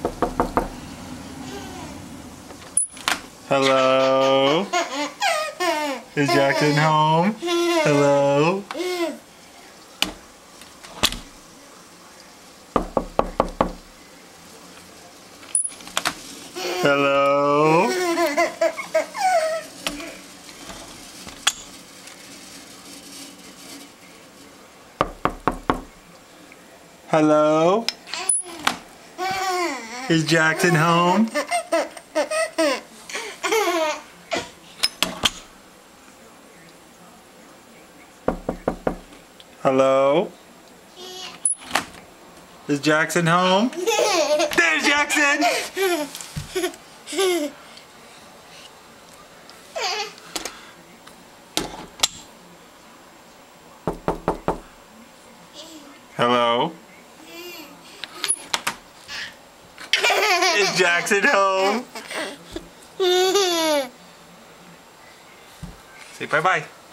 Hello? Is Jackson home? Hello? Hello? Hello? Is Jackson home? Hello? Is Jackson home? There's Jackson! Hello? Is Jackson home? Say bye-bye.